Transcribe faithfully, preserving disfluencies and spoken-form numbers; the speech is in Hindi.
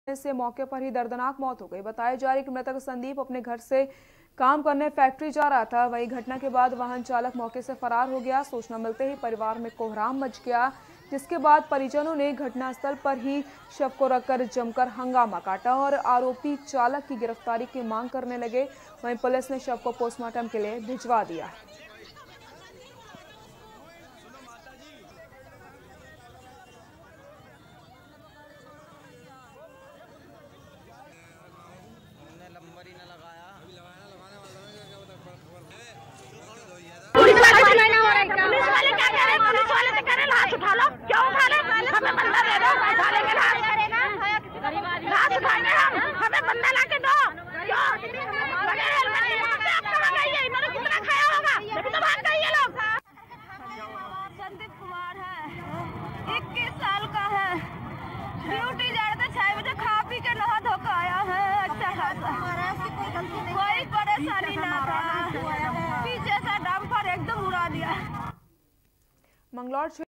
से मौके पर ही दर्दनाक मौत हो गई। बताया जा रहा है कि मृतक संदीप अपने घर से काम करने फैक्ट्री जा रहा था। वहीं घटना के बाद वाहन चालक मौके से फरार हो गया। सूचना मिलते ही परिवार में कोहराम मच गया, जिसके बाद परिजनों ने घटनास्थल पर ही शव को रखकर जमकर हंगामा काटा और आरोपी चालक की गिरफ्तारी की मांग करने लगे। वहीं पुलिस ने शव को पोस्टमार्टम के लिए भिजवा दिया। पुलिस वाले क्या कह रहे हैं? पुलिस वाले तो कह रहे लाश उठा लो। क्यों उठा ले? हमें बंदा दे दो, उठा लेंगे लाश। लाश उठाएंगे हम, हमें बंदा ला के दो। क्यों? इन्होंने कितना खाया होगा, जब तो भाग गए ये लोग। संदीप कुमार है, इक्कीस साल का है। ड्यूटी जाते छह बजे खा पी के नहा धो के आया है। अच्छा खासा, कोई परेशानी ना था। पीछे से डंपर एकदम उड़ा दिया। मंगलौर